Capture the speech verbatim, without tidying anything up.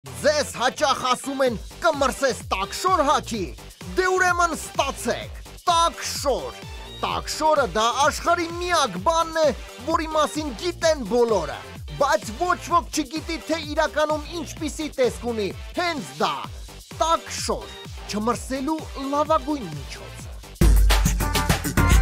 Ձեզ հաճախ ասում են կմրսես տաք շոր հաճի, դե ուրեմն ստացեք, տաք շոր։ Տաք շորը դա աշխարհի միակ բանն է, որի մասին գիտեն բոլորը, բայց ոչ ոք չգիտի, թե իրականում ինչպիսի տեսք ունի, հենց դա, տաք շոր, չմրսելու լավագույն միջոցը։